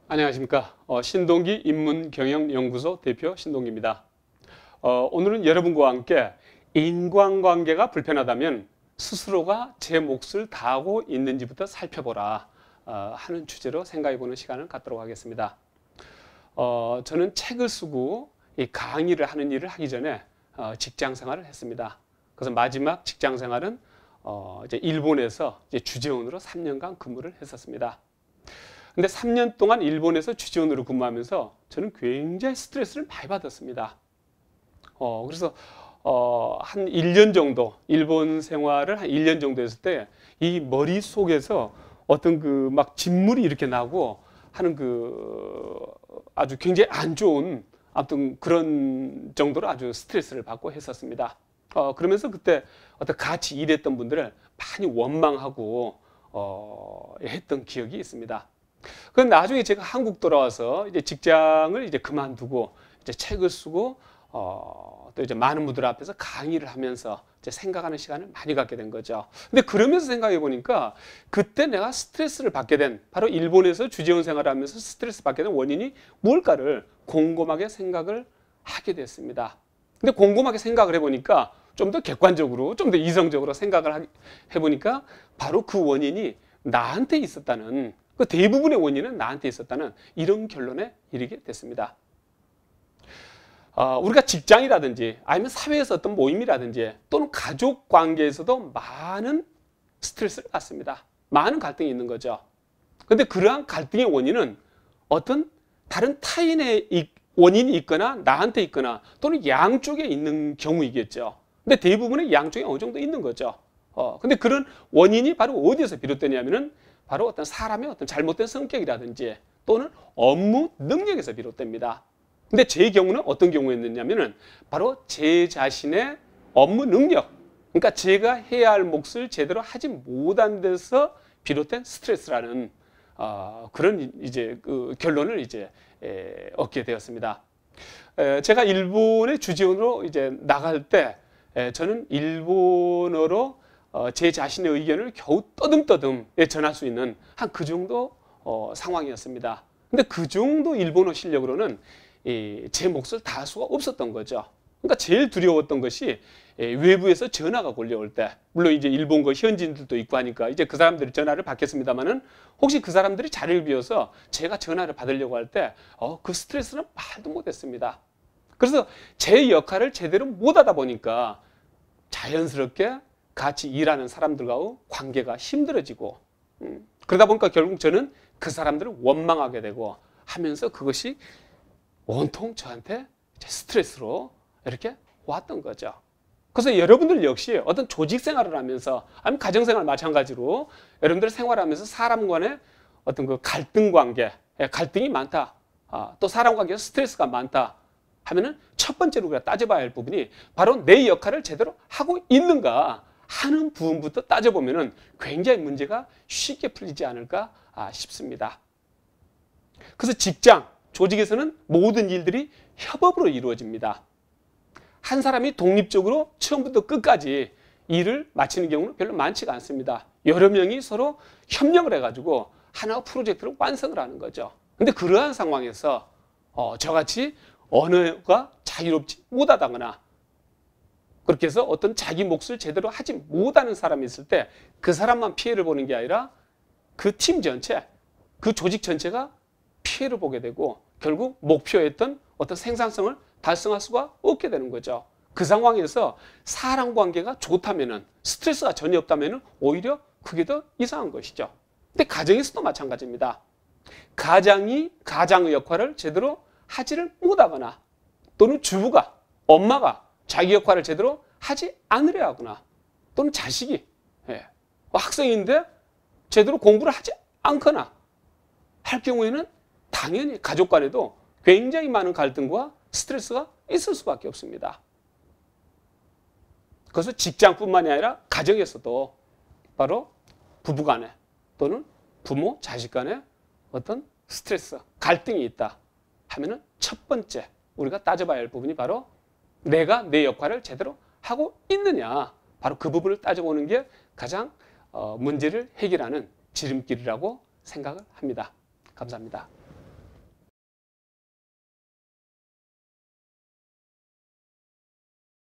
안녕하십니까. 신동기 인문경영연구소 대표 신동기입니다. 오늘은 여러분과 함께 인간관계가 불편하다면 스스로가 제 몫을 다하고 있는지부터 살펴보라 하는 주제로 생각해보는 시간을 갖도록 하겠습니다. 저는 책을 쓰고 이 강의를 하는 일을 하기 전에 직장 생활을 했습니다. 그래서 마지막 직장 생활은 이제 일본에서 이제 주재원으로 3년간 근무를 했었습니다. 근데 3년 동안 일본에서 주재원으로 근무하면서 저는 굉장히 스트레스를 많이 받았습니다. 그래서 한 1년 정도, 일본 생활을 한 1년 정도 했을 때 이 머릿속에서 어떤 그 막 진물이 이렇게 나고 하는 그 아주 굉장히 안 좋은 아무튼 그런 정도로 아주 스트레스를 받고 했었습니다. 그러면서 그때 어떤 같이 일했던 분들을 많이 원망하고 했던 기억이 있습니다. 그건 나중에 제가 한국 돌아와서 이제 직장을 이제 그만두고 이제 책을 쓰고 또 이제 많은 분들 앞에서 강의를 하면서 이제 생각하는 시간을 많이 갖게 된 거죠. 근데 그러면서 생각해 보니까 그때 내가 스트레스를 받게 된 바로 일본에서 주재원 생활을 하면서 스트레스 받게 된 원인이 무엇일까를 곰곰하게 생각을 하게 됐습니다. 근데 곰곰하게 생각을 해보니까 좀 더 객관적으로 좀 더 이성적으로 생각을 해보니까 바로 그 원인이 나한테 있었다는 그 대부분의 원인은 나한테 있었다는 이런 결론에 이르게 됐습니다. 우리가 직장이라든지 아니면 사회에서 어떤 모임이라든지 또는 가족 관계에서도 많은 스트레스를 받습니다. 많은 갈등이 있는 거죠. 그런데 그러한 갈등의 원인은 어떤 다른 타인의 원인이 있거나 나한테 있거나 또는 양쪽에 있는 경우이겠죠. 근데 대부분의 양쪽에 어느 정도 있는 거죠. 근데 그런 원인이 바로 어디에서 비롯되냐면은 바로 어떤 사람의 어떤 잘못된 성격이라든지 또는 업무 능력에서 비롯됩니다. 근데 제 경우는 어떤 경우였느냐면은 바로 제 자신의 업무 능력, 그러니까 제가 해야 할 몫을 제대로 하지 못한 데서 비롯된 스트레스라는 그런 이제 그 결론을 이제 얻게 되었습니다. 제가 일본의 주재원으로 이제 나갈 때 저는 일본어로 제 자신의 의견을 겨우 떠듬떠듬 전할 수 있는 한 그 정도 상황이었습니다. 근데 그 정도 일본어 실력으로는 제 몫을 다할 수가 없었던 거죠. 그러니까 제일 두려웠던 것이 외부에서 전화가 걸려올 때, 물론 이제 일본 그 현지인들도 있고 하니까 이제 그 사람들이 전화를 받겠습니다만은 혹시 그 사람들이 자리를 비워서 제가 전화를 받으려고 할 때 그 스트레스는 말도 못했습니다. 그래서 제 역할을 제대로 못하다 보니까 자연스럽게 같이 일하는 사람들과의 관계가 힘들어지고 그러다 보니까 결국 저는 그 사람들을 원망하게 되고 하면서 그것이 온통 저한테 스트레스로 이렇게 왔던 거죠. 그래서 여러분들 역시 어떤 조직 생활을 하면서 아니면 가정 생활 마찬가지로 여러분들 생활하면서 사람 간의 어떤 그 갈등 관계, 갈등이 많다. 또 사람 관계에서 스트레스가 많다 하면은 첫 번째로 우리가 따져봐야 할 부분이 바로 내 역할을 제대로 하고 있는가 하는 부분부터 따져보면은 굉장히 문제가 쉽게 풀리지 않을까 싶습니다. 그래서 직장, 조직에서는 모든 일들이 협업으로 이루어집니다. 한 사람이 독립적으로 처음부터 끝까지 일을 마치는 경우는 별로 많지가 않습니다. 여러 명이 서로 협력을 해가지고 하나의 프로젝트를 완성을 하는 거죠. 근데 그러한 상황에서 저같이 언어가 자유롭지 못하다거나 그렇게 해서 어떤 자기 몫을 제대로 하지 못하는 사람이 있을 때 그 사람만 피해를 보는 게 아니라 그 팀 전체, 그 조직 전체가 피해를 보게 되고 결국 목표했던 어떤 생산성을 달성할 수가 없게 되는 거죠. 그 상황에서 사람 관계가 좋다면은 스트레스가 전혀 없다면은 오히려 그게 더 이상한 것이죠. 근데 가정에서도 마찬가지입니다. 가장의 역할을 제대로 하지를 못하거나 또는 주부가, 엄마가 자기 역할을 제대로 하지 않으려 하거나 또는 자식이 학생인데 제대로 공부를 하지 않거나 할 경우에는 당연히 가족 간에도 굉장히 많은 갈등과 스트레스가 있을 수밖에 없습니다. 그래서 직장뿐만이 아니라 가정에서도 바로 부부 간에 또는 부모, 자식 간에 어떤 스트레스, 갈등이 있다 하면은 첫 번째 우리가 따져봐야 할 부분이 바로 내가 내 역할을 제대로 하고 있느냐, 바로 그 부분을 따져보는 게 가장 문제를 해결하는 지름길이라고 생각을 합니다. 감사합니다.